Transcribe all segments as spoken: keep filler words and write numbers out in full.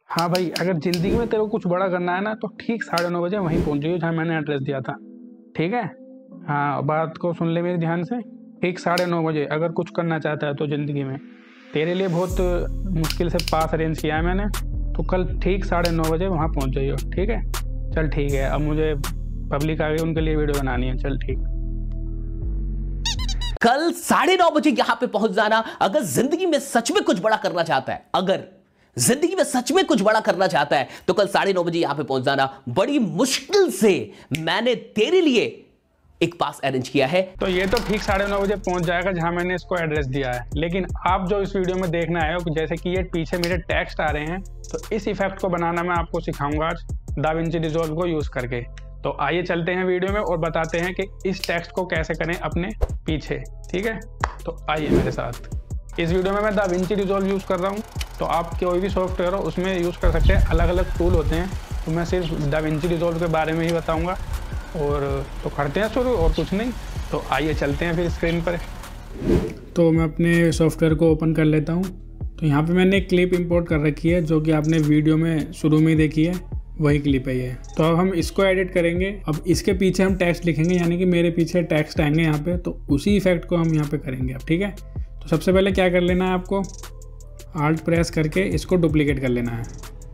हाँ भाई, अगर ज़िंदगी में तेरे को कुछ बड़ा करना है ना तो ठीक साढ़े नौ बजे वहीं पहुँच जाइयो जहाँ मैंने एड्रेस दिया था, ठीक है। हाँ, बात को सुन ले मेरे ध्यान से। ठीक साढ़े नौ बजे अगर कुछ करना चाहता है तो ज़िंदगी में, तेरे लिए बहुत मुश्किल से पास अरेंज किया है मैंने, तो कल ठीक साढ़े नौ बजे वहाँ पहुँच जाइयो, ठीक है। चल ठीक है, अब मुझे पब्लिक आ गई, उनके लिए वीडियो बनानी है। चल ठीक। कल साढ़े नौ बजे यहां पे पहुंच जाना अगर जिंदगी में सच में कुछ बड़ा करना चाहता है। अगर जिंदगी में सच में कुछ बड़ा करना चाहता है तो कल साढ़े नौ बजे यहां पे पहुंच जाना। बड़ी मुश्किल से मैंने तेरे लिए एक पास अरेंज किया है। तो ये तो ठीक साढ़े नौ बजे पहुंच जाएगा जहां मैंने इसको एड्रेस दिया है, लेकिन आप जो इस वीडियो में देखना है जैसे कि ये पीछे मेरे टेक्स्ट आ रहे हैं, तो इस इफेक्ट को बनाना मैं आपको सिखाऊंगा आज दाविंची रिजॉल्व को यूज करके। तो आइए चलते हैं वीडियो में और बताते हैं कि इस टेक्स्ट को कैसे करें अपने पीछे, ठीक है। तो आइए मेरे साथ। इस वीडियो में मैं दाविंची रिजॉल्व यूज़ कर रहा हूँ, तो आप कोई भी सॉफ्टवेयर हो उसमें यूज़ कर सकते हैं, अलग अलग टूल होते हैं। तो मैं सिर्फ दाविंची रिजॉल्व के बारे में ही बताऊँगा। और तो करते हैं शुरू, और कुछ नहीं। तो आइए चलते हैं फिर स्क्रीन पर। तो मैं अपने सॉफ्टवेयर को ओपन कर लेता हूँ। तो यहाँ पे मैंने एक क्लिप इंपोर्ट कर रखी है जो कि आपने वीडियो में शुरू में ही देखी है, वही क्लिप है ये। तो अब हम इसको एडिट करेंगे। अब इसके पीछे हम टेक्स्ट लिखेंगे, यानी कि मेरे पीछे टेक्स्ट आएंगे यहाँ पे, तो उसी इफेक्ट को हम यहाँ पे करेंगे अब, ठीक है। तो सबसे पहले क्या कर लेना है आपको, आल्ट प्रेस करके इसको डुप्लीकेट कर लेना है,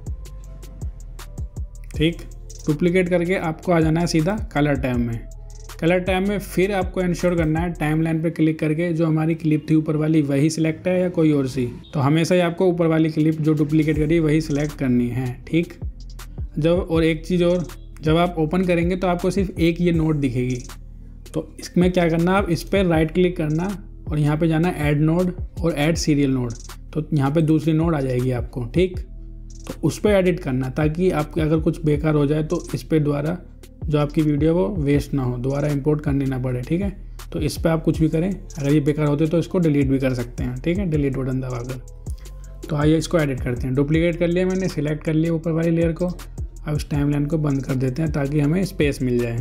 ठीक। डुप्लीकेट करके आपको आ जाना है सीधा कलर टैब में। कलर टैब में फिर आपको इंश्योर करना है टाइम लाइन पर क्लिक करके जो हमारी क्लिप थी ऊपर वाली वही सिलेक्ट है या कोई और सी। तो हमेशा ही आपको ऊपर वाली क्लिप जो डुप्लीकेट करी वही सिलेक्ट करनी है, ठीक। जब और एक चीज़ और, जब आप ओपन करेंगे तो आपको सिर्फ एक ये नोट दिखेगी। तो इसमें क्या करना, आप इस पर राइट क्लिक करना और यहाँ पे जाना ऐड नोड और ऐड सीरियल नोड। तो यहाँ पे दूसरी नोड आ जाएगी आपको, ठीक। तो उस पर एडिट करना ताकि आपके अगर कुछ बेकार हो जाए तो इस पे द्वारा जो आपकी वीडियो वो वेस्ट ना हो, दोबारा इंपोर्ट करनी ना पड़े, ठीक है। तो इस पर आप कुछ भी करें, अगर ये बेकार होते तो इसको डिलीट भी कर सकते हैं, ठीक है, डिलीट बटन दबाकर। तो आइए इसको एडिट करते हैं। डुप्लीकेट कर लिया मैंने, सिलेक्ट कर लिया ऊपर वाली लेयर को। अब इस टाइमलाइन को बंद कर देते हैं ताकि हमें स्पेस मिल जाए।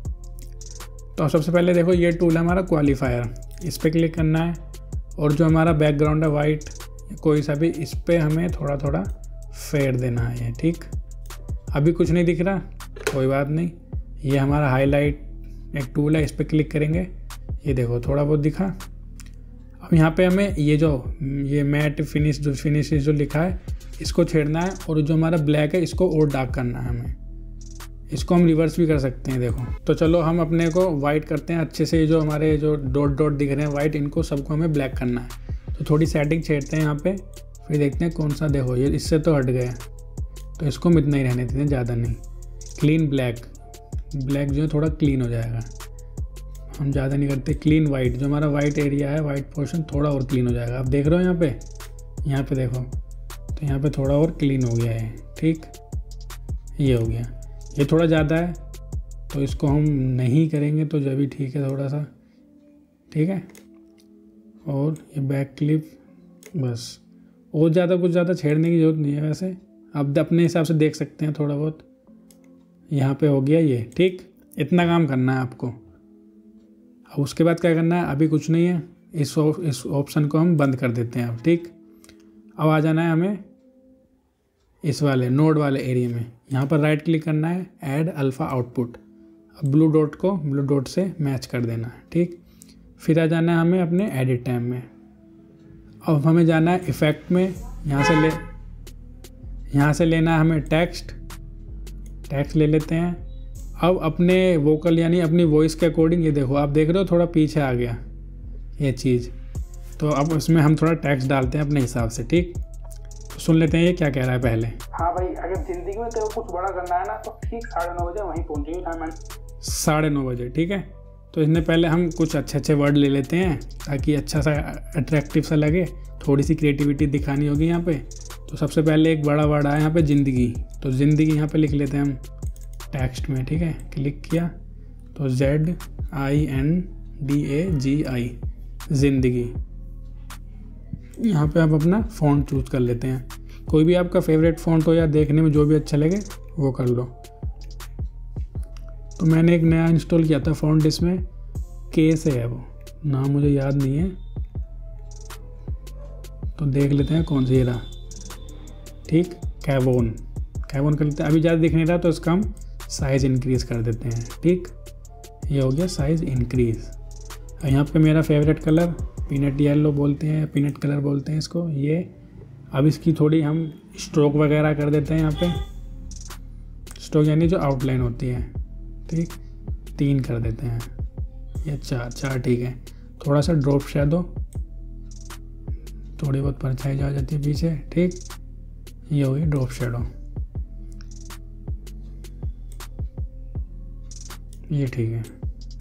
तो सबसे पहले देखो ये टूल है हमारा क्वालिफायर, इस पर क्लिक करना है और जो हमारा बैकग्राउंड है वाइट कोई सा भी, इस पर हमें थोड़ा थोड़ा फेड देना है, ठीक। अभी कुछ नहीं दिख रहा, कोई बात नहीं। ये हमारा हाईलाइट एक टूल है, इस पर क्लिक करेंगे, ये देखो थोड़ा बहुत दिखा। अब यहाँ पे हमें ये जो ये मैट फिनिश जो फिनिश जो लिखा है इसको छेड़ना है, और जो हमारा ब्लैक है इसको और डार्क करना है हमें। इसको हम रिवर्स भी कर सकते हैं, देखो। तो चलो हम अपने को वाइट करते हैं अच्छे से, जो हमारे जो डॉट डॉट दिख रहे हैं वाइट, इनको सबको हमें ब्लैक करना है। तो थोड़ी सेटिंग छेड़ते हैं यहाँ पे, फिर देखते हैं कौन सा, देखो ये इससे तो हट गया, तो इसको हम इतना ही रहने देते हैं, ज़्यादा नहीं। क्लीन ब्लैक, ब्लैक जो है थोड़ा क्लीन हो जाएगा, हम ज़्यादा नहीं करते। क्लीन वाइट, जो हमारा वाइट एरिया है वाइट पोर्शन थोड़ा और क्लीन हो जाएगा। आप देख रहे हो यहाँ पे, यहाँ पे देखो, तो यहाँ पे थोड़ा और क्लीन हो गया है, ठीक। ये हो गया, ये थोड़ा ज़्यादा है तो इसको हम नहीं करेंगे, तो जब भी ठीक है थोड़ा सा, ठीक है। और ये बैक क्लिप, बस, और ज़्यादा कुछ ज़्यादा छेड़ने की ज़रूरत नहीं है। वैसे आप अपने हिसाब से देख सकते हैं, थोड़ा बहुत यहाँ पे हो गया ये, ठीक। इतना काम करना है आपको। अब उसके बाद क्या करना है, अभी कुछ नहीं है, इस इस ऑप्शन को हम बंद कर देते हैं अब, ठीक। अब आ जाना है हमें इस वाले नोड वाले एरिया में, यहाँ पर राइट क्लिक करना है, ऐड अल्फ़ा आउटपुट। अब ब्लू डॉट को ब्लू डॉट से मैच कर देना है, ठीक। फिर आ जाना है हमें अपने एडिट टाइम में। अब हमें जाना है इफ़ेक्ट में, यहाँ से ले यहाँ से लेना है हमें टेक्स्ट, टेक्स्ट ले लेते हैं। अब अपने वोकल यानी अपनी वॉइस के अकॉर्डिंग, ये देखो आप देख रहे हो थोड़ा पीछे आ गया ये चीज़, तो अब उसमें हम थोड़ा टेक्स्ट डालते हैं अपने हिसाब से, ठीक। तो सुन लेते हैं ये क्या कह रहा है पहले। हाँ भाई, अगर जिंदगी में तेरे को कुछ बड़ा करना है ना तो ठीक साढ़े नौ बजे वहीं पहुंचिए टाइम में। साढ़े नौ बजे, ठीक है। तो इसने पहले हम कुछ अच्छे अच्छे वर्ड ले लेते हैं ताकि अच्छा सा अट्रैक्टिव सा लगे, थोड़ी सी क्रिएटिविटी दिखानी होगी यहाँ पे। तो सबसे पहले एक बड़ा वर्ड आया यहाँ पे, ज़िंदगी। तो ज़िंदगी यहाँ पे लिख लेते हैं हम टेक्स्ट में, ठीक है। क्लिक किया तो Z I N D A G I, ज़िंदगी। यहाँ पे आप अपना फ़ॉन्ट चूज़ कर लेते हैं, कोई भी आपका फेवरेट फ़ॉन्ट हो या देखने में जो भी अच्छा लगे वो कर लो। तो मैंने एक नया इंस्टॉल किया था फ़ॉन्ट, इसमें के से है, वो नाम मुझे याद नहीं है, तो देख लेते हैं कौन सी रहा, ठीक। कैवोन कैवोन कर लेते हैं। अभी ज़्यादा दिख नहीं रहा तो इसका हम साइज़ इंक्रीज़ कर देते हैं। ठीक, ये हो गया साइज़ इंक्रीज़। और यहाँ पे मेरा फेवरेट कलर पीनट येलो बोलते हैं, पीनट कलर बोलते हैं इसको, ये। अब इसकी थोड़ी हम स्ट्रोक वगैरह कर देते हैं। यहाँ पे स्ट्रोक यानी जो आउटलाइन होती है, ठीक, तीन कर देते हैं या चार चार ठीक है। थोड़ा सा ड्रॉप शैडो, थोड़ी बहुत परछाई जा जाती है पीछे। ठीक, ये हो गई ड्रॉप शैडो, ये ठीक है।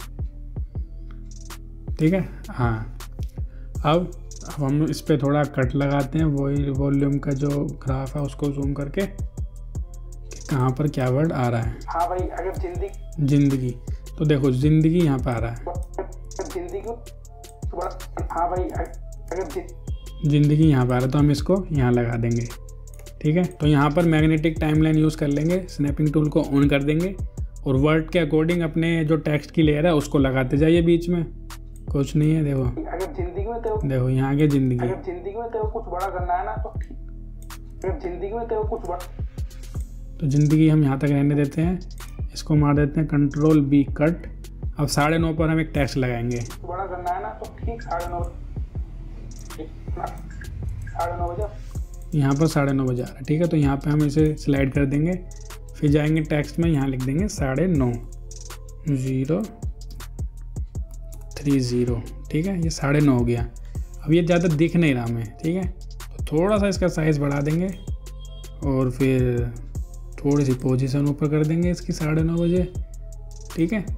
ठीक है, हाँ। अब अब हम इस पर थोड़ा कट लगाते हैं, वही वॉल्यूम का जो ग्राफ है उसको जूम करके कि कहाँ पर क्या वर्ड आ रहा है। हाँ भाई, अगर जिंदगी जिंदगी, तो देखो जिंदगी यहाँ पर आ रहा है। जिंदगी को, हाँ भाई, अगर जिंदगी यहाँ पर आ रहा है तो हम इसको यहाँ लगा देंगे। ठीक है, तो यहाँ पर मैग्नेटिक टाइमलाइन यूज़ कर लेंगे, स्नैपिंग टूल को ऑन कर देंगे और वर्ड के अकॉर्डिंग अपने जो टेक्स्ट की लेयर है उसको लगाते जाइए बीच में। कुछ नहीं है, देखो अगर जिंदगी में तेरे को, देखो यहाँ आगे जिंदगी, अगर जिंदगी में तेरे को कुछ बड़ा करना है ना तो अगर जिंदगी में तेरे को कुछ बड़ा, तो ज़िंदगी हम यहाँ तक रहने देते हैं। इसको मार देते हैं कंट्रोल बी कट। अब साढ़े नौ पर हम एक टेक्स्ट लगाएंगे। बड़ा करना है ना तो ठीक साढ़े नौ साढ़े नौ बजे, यहाँ पर साढ़े नौ बजे आ रहा है। ठीक है, तो यहाँ पे हम इसे स्लाइड कर देंगे, फिर जाएंगे टेक्स्ट में, यहाँ लिख देंगे साढ़े नौ ज़ीरो थ्री ज़ीरो। ठीक है, ये साढ़े नौ हो गया। अब ये ज़्यादा दिख नहीं रहा हमें। ठीक है, तो थोड़ा सा इसका साइज़ बढ़ा देंगे और फिर थोड़ी सी पोजीशन ऊपर कर देंगे इसकी साढ़े नौ बजे। ठीक है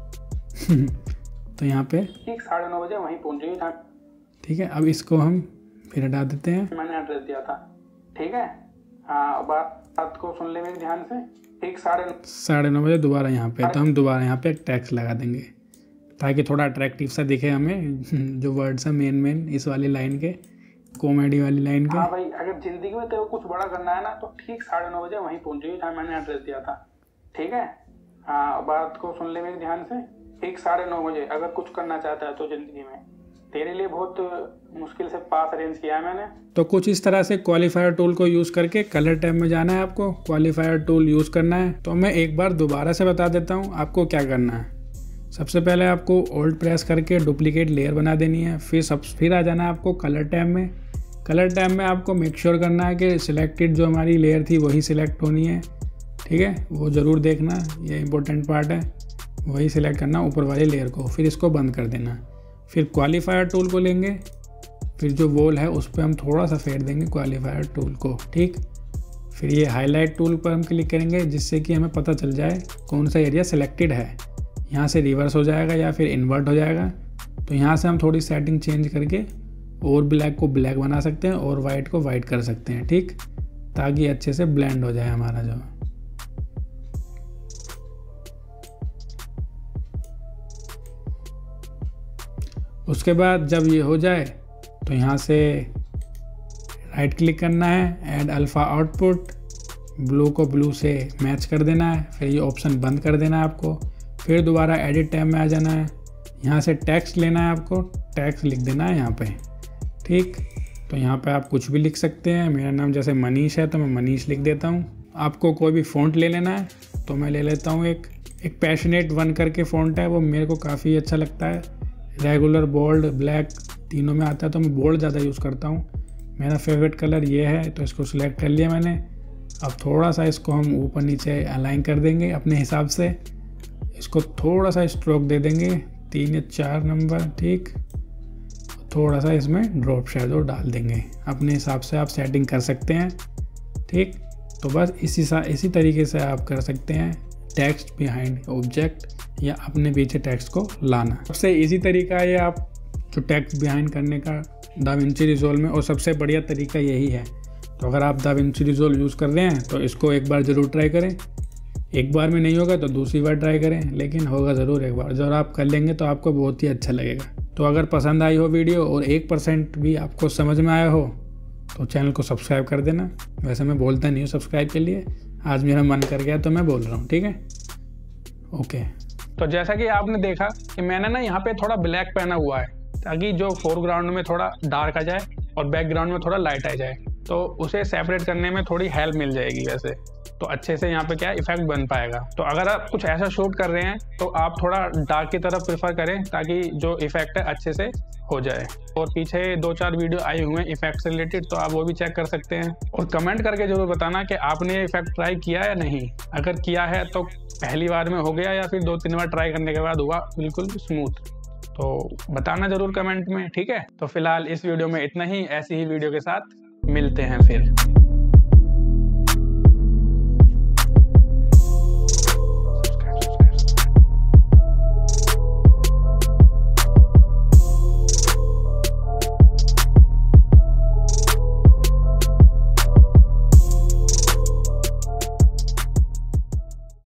तो यहाँ पे ठीक साढ़े नौ बजे वहीं पहुँच गई। ठीक है, अब इसको हम फिर हटा देते हैं। मैंने एड्रेस दिया था। ठीक है, हाँ, बात बात को सुन ले मेरे ध्यान से। ठीक साढ़े साढ़े नौ बजे दोबारा यहाँ पे, तो हम दोबारा यहाँ पे एक टैक्स लगा देंगे ताकि थोड़ा अट्रैक्टिव सा दिखे हमें जो वर्ड्स हैं मेन मेन इस वाली लाइन के, कॉमेडी वाली लाइन के। हाँ भाई, अगर जिंदगी में तेरे को कुछ बड़ा करना है ना तो ठीक साढ़े नौ बजे वहीं पहुँच गई जहाँ मैंने एड्रेस दिया था। ठीक है, हाँ, बात को सुन ले मेरे ध्यान से। ठीक साढ़े नौ बजे अगर कुछ करना चाहता है तो जिंदगी में, तेरे लिए बहुत मुश्किल से पास अरेंज किया है मैंने। तो कुछ इस तरह से क्वालिफायर टूल को यूज़ करके कलर टैब में जाना है आपको, क्वालिफायर टूल यूज़ करना है। तो मैं एक बार दोबारा से बता देता हूँ आपको क्या करना है। सबसे पहले आपको ओल्ड प्रेस करके डुप्लीकेट लेयर बना देनी है, फिर सब फिर आ जाना है आपको कलर टैब में। कलर टैब में आपको मेक श्योर करना है कि सिलेक्टेड जो हमारी लेयर थी वही सिलेक्ट होनी है। ठीक है, वो ज़रूर देखना, ये इंपॉर्टेंट पार्ट है। वही सिलेक्ट करना ऊपर वाली लेयर को, फिर इसको बंद कर देना। फिर क्वालिफायर टूल को लेंगे, फिर जो वॉल है उस पर हम थोड़ा सा फेर देंगे क्वालिफायर टूल को। ठीक, फिर ये हाईलाइट टूल पर हम क्लिक करेंगे जिससे कि हमें पता चल जाए कौन सा एरिया सिलेक्टेड है। यहाँ से रिवर्स हो जाएगा या फिर इन्वर्ट हो जाएगा। तो यहाँ से हम थोड़ी सेटिंग चेंज करके और ब्लैक को ब्लैक बना सकते हैं और वाइट को वाइट कर सकते हैं। ठीक, ताकि अच्छे से ब्लेंड हो जाए हमारा जो। उसके बाद जब ये हो जाए तो यहाँ से राइट क्लिक करना है, ऐड अल्फ़ा आउटपुट, ब्लू को ब्लू से मैच कर देना है, फिर ये ऑप्शन बंद कर देना है आपको। फिर दोबारा एडिट टैब में आ जाना है, यहाँ से टेक्स्ट लेना है आपको, टेक्स्ट लिख देना है यहाँ पे। ठीक, तो यहाँ पे आप कुछ भी लिख सकते हैं। मेरा नाम जैसे मनीष है तो मैं मनीष लिख देता हूँ। आपको कोई भी फ़ॉन्ट ले लेना है तो मैं ले लेता हूँ एक एक पैशनेट वन करके फ़ॉन्ट है, वो मेरे को काफ़ी अच्छा लगता है। रेगुलर, बोल्ड, ब्लैक तीनों में आता है तो मैं बोल्ड ज़्यादा यूज़ करता हूँ। मेरा फेवरेट कलर ये है तो इसको सिलेक्ट कर लिया मैंने। अब थोड़ा सा इसको हम ऊपर नीचे अलाइन कर देंगे अपने हिसाब से। इसको थोड़ा सा स्ट्रोक दे देंगे, तीन या चार नंबर। ठीक, थोड़ा सा इसमें ड्रॉप शैडो डाल देंगे, अपने हिसाब से आप सेटिंग कर सकते हैं। ठीक, तो बस इसी सा इसी तरीके से आप कर सकते हैं टेक्स्ट बिहाइंड ऑब्जेक्ट या अपने पीछे टेक्स्ट को लाना। सबसे इजी तरीका है आप जो टेक्स्ट बिहाइंड करने का दाविंची रिजॉल्व में, और सबसे बढ़िया तरीका यही है। तो अगर आप दाविंची रिजॉल्व यूज़ कर रहे हैं तो इसको एक बार ज़रूर ट्राई करें। एक बार में नहीं होगा तो दूसरी बार ट्राई करें, लेकिन होगा ज़रूर एक बार। जब आप कर लेंगे तो आपको बहुत ही अच्छा लगेगा। तो अगर पसंद आई हो वीडियो और एक परसेंट भी आपको समझ में आया हो तो चैनल को सब्सक्राइब कर देना। वैसे मैं बोलता नहीं हूँ सब्सक्राइब के लिए, आज मेरा मन कर गया तो मैं बोल रहा हूँ। ठीक है, ओके। तो जैसा कि आपने देखा कि मैंने ना यहाँ पे थोड़ा ब्लैक पहना हुआ है ताकि जो फोरग्राउंड में थोड़ा डार्क आ जाए और बैकग्राउंड में थोड़ा लाइट आ जाए। तो उसे सेपरेट करने में थोड़ी हेल्प मिल जाएगी वैसे, तो अच्छे से यहाँ पे क्या इफेक्ट बन पाएगा। तो अगर आप कुछ ऐसा शूट कर रहे हैं तो आप थोड़ा डार्क की तरफ प्रेफर करें ताकि जो इफेक्ट है अच्छे से हो जाए। और पीछे दो चार वीडियो आई हुए हैं इफेक्ट से रिलेटेड, तो आप वो भी चेक कर सकते हैं। और कमेंट करके जरूर बताना कि आपने ये इफेक्ट ट्राई किया या नहीं। अगर किया है तो पहली बार में हो गया या फिर दो तीन बार ट्राई करने के बाद हुआ बिल्कुल स्मूथ, तो बताना जरूर कमेंट में, ठीक है। तो फिलहाल इस वीडियो में इतना ही, ऐसी ही वीडियो के साथ मिलते हैं फिर।